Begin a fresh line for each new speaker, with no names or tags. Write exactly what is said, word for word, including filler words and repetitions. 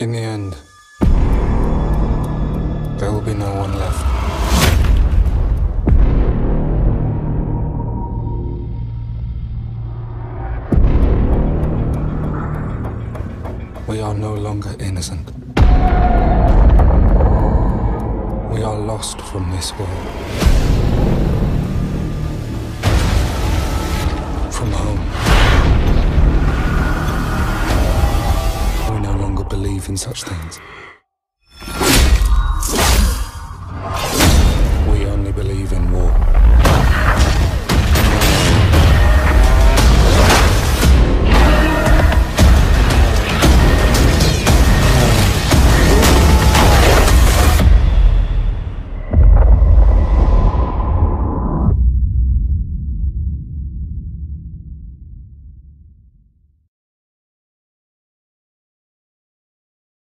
In the end, there will be no one left. We are no longer innocent. We are lost from this world. From home. We no longer believe in such things.